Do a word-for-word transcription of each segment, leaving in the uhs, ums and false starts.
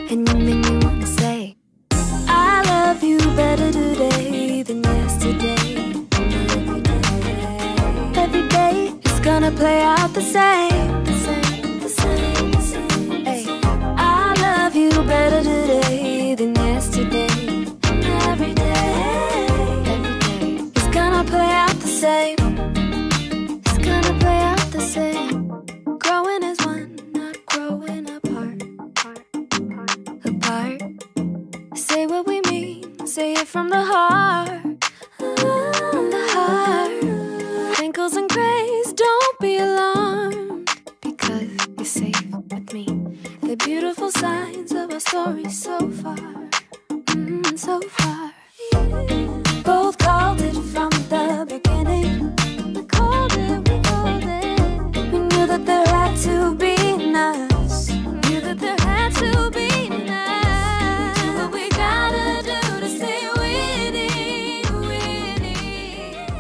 and you make me wanna say I love you better today than yesterday. Every day, every day is gonna play out the same, the same, the same, the same. Hey, I love you better today than yesterday. Every day, every day is gonna play out the same. It's gonna play out the same. Growing as one, not growing apart. Apart. Say what we mean, say it from the heart. From the heart. Wrinkles and grays, don't be alarmed, because you're safe with me. The beautiful signs of our story so far, mm, so far. Both called it from the beginning. We called it, we called it. We knew that there had to be an us. Knew that there had to be an us. Do what we gotta do to stay with it, with it.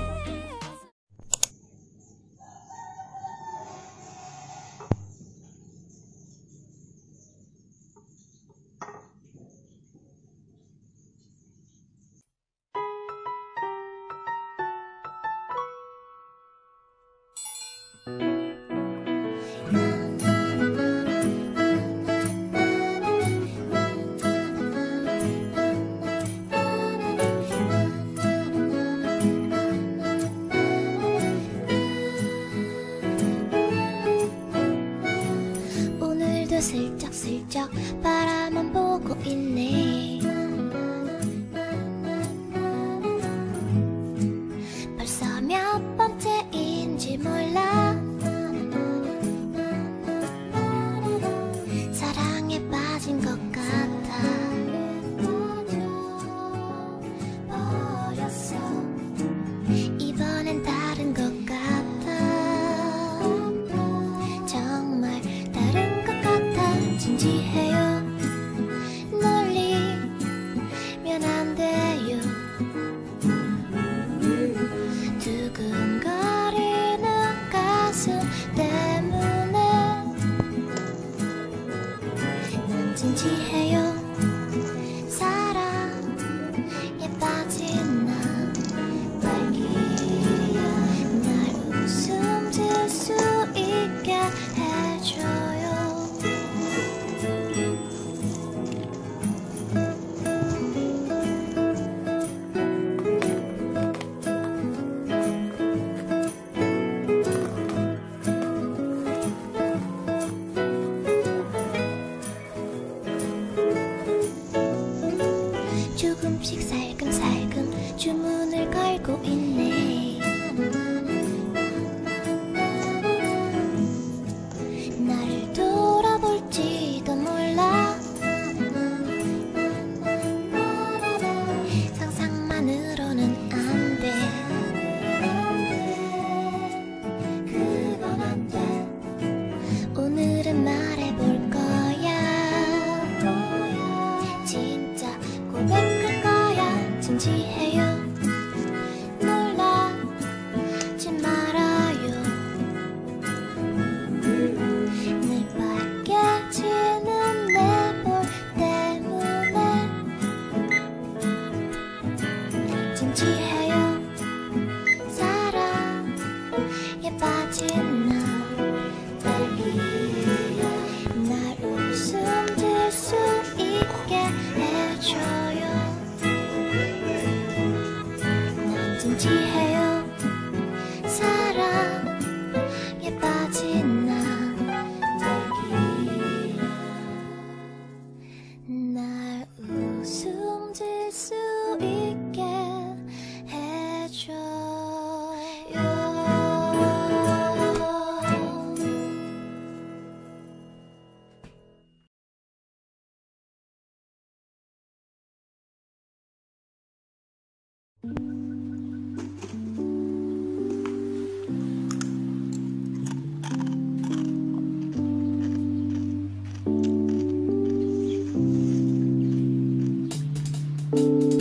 오늘도 슬쩍슬쩍 바라만 보고 있네. 벌써 몇 번째인지 몰라. 사랑에 빠진 것 같아. 버렸어. 이번엔 다른 것 같아. 정말 다른 것 같아. 진지해요. 놀리면 안 돼요. 두근거리는 가슴 때문에 난 진지해요. 사랑에 빠진 나 딸기야. 날 웃음 질 수 있게 해줘요. 조금씩 살금살금 주문을 걸고 있네. 나를 돌아볼지도 몰라. 상상만으로는 안 돼. 그건 안 돼. 오늘은 말해볼 거야. 진짜 고백할 거야. 진지해요. 놀라지 말아요. 늘 빨개지는 내 볼 때문에 진지해요. 사랑에 빠진 나 딸기야. 날 웃음 질 수 있게 해줘요. 난 진지해요. 사랑에 빠진 나 딸기야. 날 웃음 질 수 있게 해줘요. Thank you.